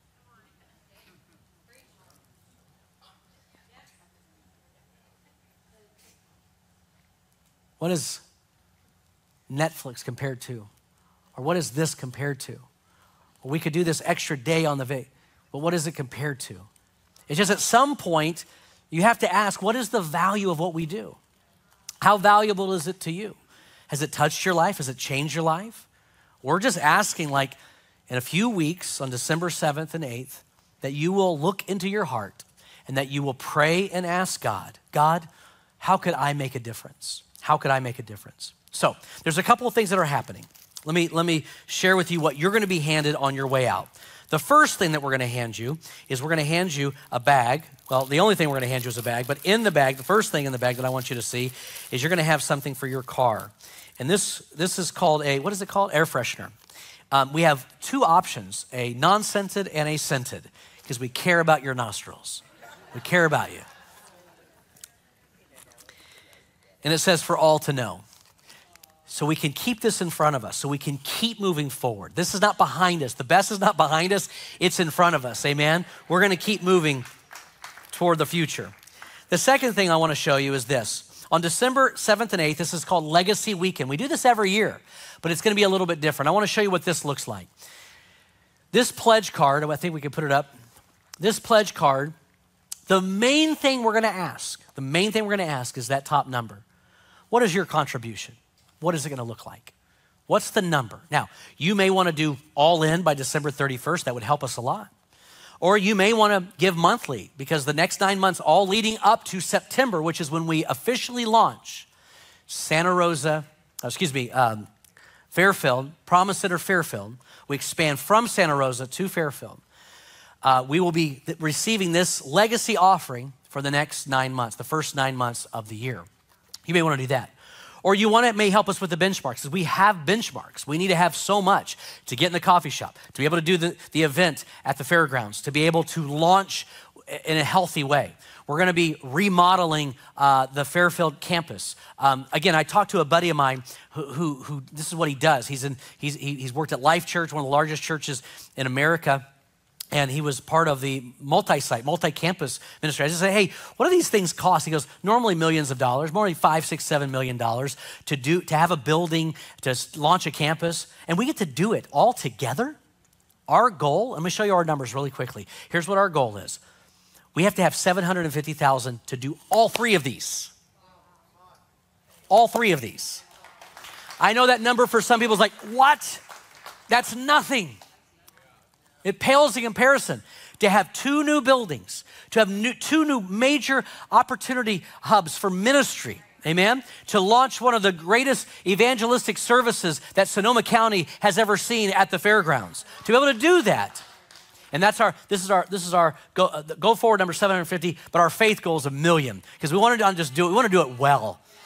What is Netflix compared to? Or what is this compared to? Well, we could do this extra day on the va- but what is it compared to? It's just at some point, you have to ask, what is the value of what we do? How valuable is it to you? Has it touched your life? Has it changed your life? We're just asking, like, in a few weeks, on December seventh and eighth, that you will look into your heart and that you will pray and ask God, God, how could I make a difference? How could I make a difference? So there's a couple of things that are happening. Let me, let me share with you what you're gonna be handed on your way out. The first thing that we're gonna hand you is we're gonna hand you a bag. Well, the only thing we're gonna hand you is a bag, but in the bag, the first thing in the bag that I want you to see is you're gonna have something for your car. And this, this is called a, what is it called? Air freshener. Um, we have two options, a non-scented and a scented, because we care about your nostrils. We care about you. And it says for all to know. So we can keep this in front of us, so we can keep moving forward. This is not behind us. The best is not behind us, it's in front of us, amen? We're gonna keep moving toward the future. The second thing I wanna show you is this. On December seventh and eighth, this is called Legacy Weekend. We do this every year, but it's gonna be a little bit different. I wanna show you what this looks like. This pledge card, I think we can put it up. This pledge card, the main thing we're gonna ask, the main thing we're gonna ask is that top number. What is your contribution? What is it gonna look like? What's the number? Now, you may wanna do all in by December thirty-first. That would help us a lot. Or you may wanna give monthly because the next nine months, all leading up to September, which is when we officially launch Santa Rosa, excuse me, um, Fairfield, Promise Center Fairfield. We expand from Santa Rosa to Fairfield. Uh, we will be th- receiving this legacy offering for the next nine months, the first nine months of the year. You may wanna do that. Or you want it may help us with the benchmarks, because we have benchmarks. We need to have so much to get in the coffee shop, to be able to do the, the event at the fairgrounds, to be able to launch in a healthy way. We're gonna be remodeling uh, the Fairfield campus. Um, again, I talked to a buddy of mine who, who, who this is what he does. He's, in, he's, he's worked at Life Church, one of the largest churches in America. And he was part of the multi-site, multi-campus ministry. I just said, hey, what do these things cost? He goes, normally millions of dollars, normally five, six, seven million dollars to do, to have a building, to launch a campus. And we get to do it all together. Our goal, let me show you our numbers really quickly. Here's what our goal is. We have to have seven hundred fifty thousand to do all three of these. All three of these. I know that number for some people is like, what? That's nothing. It pales in comparison to have two new buildings, to have new, two new major opportunity hubs for ministry, amen? To launch one of the greatest evangelistic services that Sonoma County has ever seen at the fairgrounds. To be able to do that, and that's our, this is our, this is our go, uh, go forward number seven hundred fifty, but our faith goal is a million, because we want to not just do it, we want to do it well.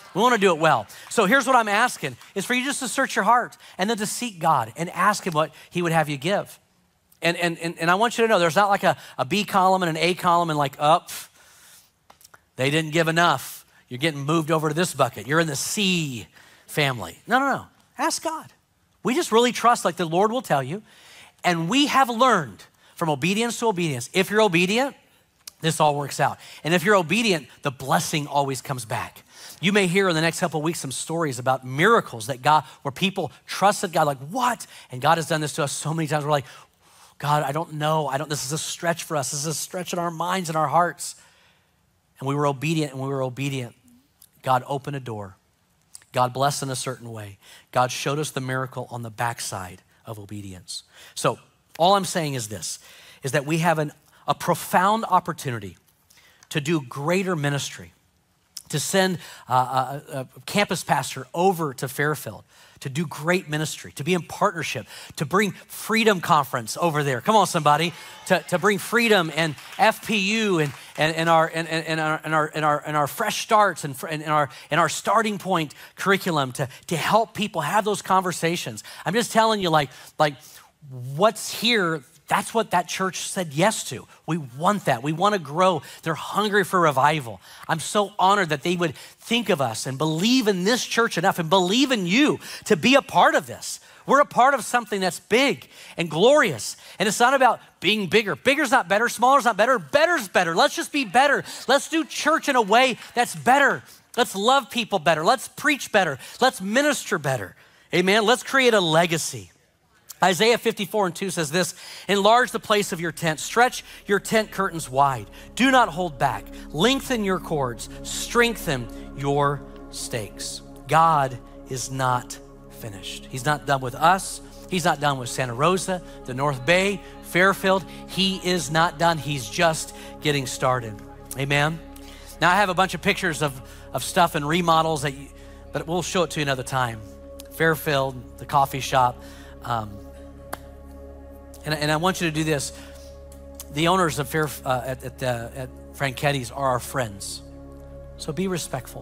We want to do it well. So here's what I'm asking, is for you just to search your heart and then to seek God and ask him what he would have you give. And and and, and I want you to know there's not like a, a B column and an A column and like, up, oh, they didn't give enough. You're getting moved over to this bucket. You're in the C family. No, no, no. Ask God. We just really trust like the Lord will tell you. And we have learned from obedience to obedience. If you're obedient, this all works out. And if you're obedient, the blessing always comes back. You may hear in the next couple of weeks some stories about miracles that God, where people trusted God, like, what? And God has done this to us so many times. We're like, God, I don't know. I don't, this is a stretch for us. This is a stretch in our minds and our hearts. And we were obedient and we were obedient. God opened a door. God blessed in a certain way. God showed us the miracle on the backside of obedience. So all I'm saying is this, is that we have an, a profound opportunity to do greater ministry, to send a, a, a campus pastor over to Fairfield, to do great ministry, to be in partnership, to bring Freedom Conference over there. Come on, somebody. To, to bring Freedom and F P U and, and, and, our, and, and, our, and, our, and, our, and our Fresh Starts and, and, our, and our Starting Point curriculum to, to help people have those conversations. I'm just telling you, like, like what's here, that's what that church said yes to. We want that. We want to grow. They're hungry for revival. I'm so honored that they would think of us and believe in this church enough and believe in you to be a part of this. We're a part of something that's big and glorious. And it's not about being bigger. Bigger's not better. Smaller's not better. Better's better. Let's just be better. Let's do church in a way that's better. Let's love people better. Let's preach better. Let's minister better. Amen. Let's create a legacy. Isaiah fifty-four and two says this, enlarge the place of your tent, stretch your tent curtains wide. Do not hold back. Lengthen your cords, strengthen your stakes. God is not finished. He's not done with us. He's not done with Santa Rosa, the North Bay, Fairfield. He is not done. He's just getting started. Amen. Now I have a bunch of pictures of, of stuff and remodels, that you, but we'll show it to you another time. Fairfield, the coffee shop. Um, And, and I want you to do this. The owners of Fair, uh, at, at, uh, at Franketti's are our friends. So be respectful.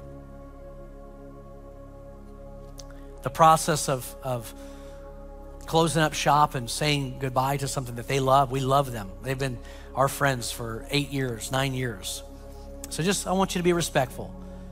The process of, of closing up shop and saying goodbye to something that they love, we love them. They've been our friends for eight years, nine years. So just, I want you to be respectful.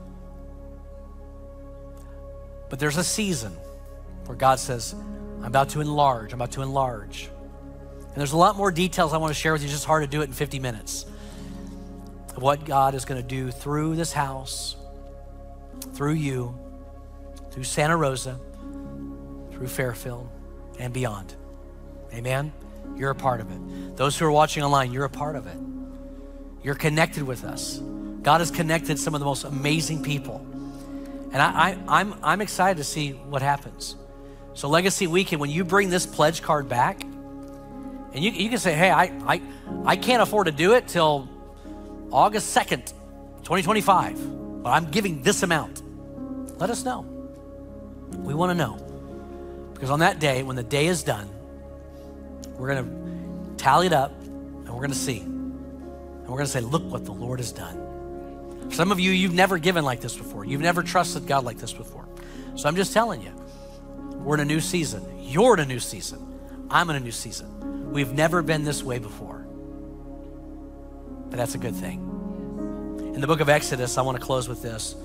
But there's a season where God says, I'm about to enlarge, I'm about to enlarge. And there's a lot more details I want to share with you. It's just hard to do it in fifty minutes. Of what God is going to do through this house, through you, through Santa Rosa, through Fairfield, and beyond. Amen? You're a part of it. Those who are watching online, you're a part of it. You're connected with us. God has connected some of the most amazing people. And I, I, I'm, I'm excited to see what happens. So Legacy Weekend, when you bring this pledge card back, and you, you can say, hey, I, I, I can't afford to do it till August second, twenty twenty-five, but I'm giving this amount. Let us know. We want to know. Because on that day, when the day is done, we're going to tally it up and we're going to see. And we're going to say, look what the Lord has done. For some of you, you've never given like this before. You've never trusted God like this before. So I'm just telling you, we're in a new season. You're in a new season. I'm in a new season. We've never been this way before. But that's a good thing. In the book of Exodus, I want to close with this.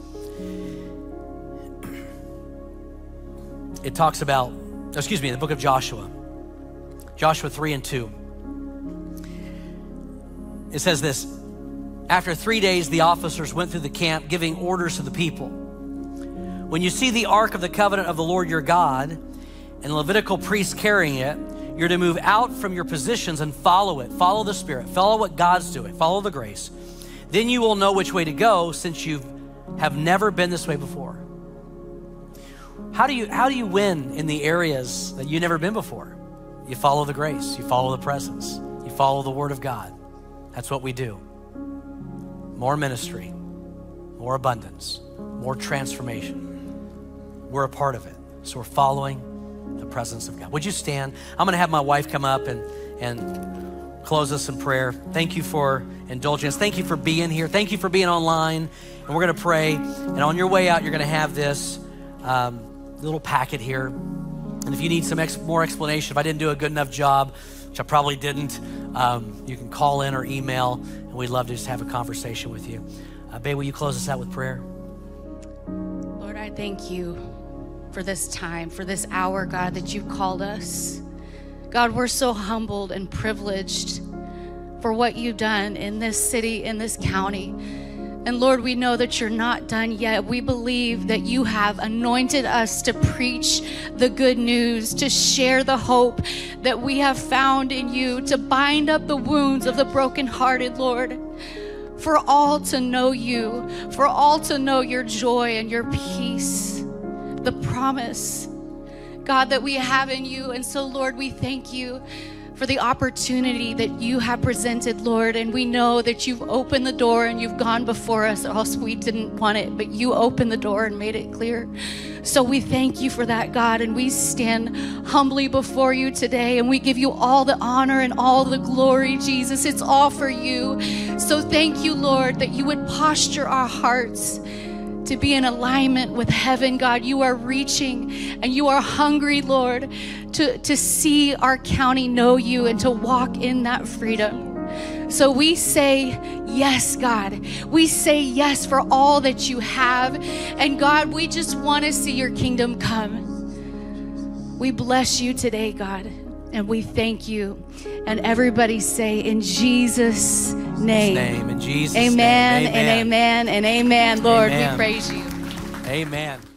It talks about, excuse me, in the book of Joshua, Joshua three and two. It says this, after three days, the officers went through the camp giving orders to the people. When you see the ark of the covenant of the Lord your God and the Levitical priests carrying it, you're to move out from your positions and follow it. Follow the Spirit. Follow what God's doing. Follow the grace. Then you will know which way to go, since you have never been this way before. How do you, how do you win in the areas that you've never been before? You follow the grace. You follow the presence. You follow the Word of God. That's what we do. More ministry, more abundance, more transformation. We're a part of it. So we're following the presence of God. Would you stand? I'm gonna have my wife come up and, and close us in prayer. Thank you for indulging us. Thank you for being here. Thank you for being online. And we're going to pray. And on your way out, you're going to have this um, little packet here. And if you need some ex- more explanation, if I didn't do a good enough job, which I probably didn't, um, you can call in or email, and we'd love to just have a conversation with you. Uh, Babe, will you close us out with prayer? Lord, I thank you for this time, for this hour, God, that you've called us. God, we're so humbled and privileged for what you've done in this city, in this county. And Lord, we know that you're not done yet. We believe that you have anointed us to preach the good news, to share the hope that we have found in you, to bind up the wounds of the brokenhearted, Lord. For all to know you, for all to know your joy and your peace, the promise, God, that we have in you. And so, Lord, we thank you for the opportunity that you have presented, Lord. And we know that you've opened the door and you've gone before us, or else we didn't want it, but you opened the door and made it clear. So we thank you for that, God, and we stand humbly before you today, and we give you all the honor and all the glory, Jesus. It's all for you. So thank you, Lord, that you would posture our hearts to be in alignment with heaven, God. You are reaching and you are hungry, Lord, to, to see our county know you and to walk in that freedom. So we say yes, God. We say yes for all that you have. And God, we just want to see your kingdom come. We bless you today, God, and we thank you. And everybody say, in Jesus' name. name in Jesus' amen, name. Amen and amen and amen. Lord, Amen. we praise you. Amen.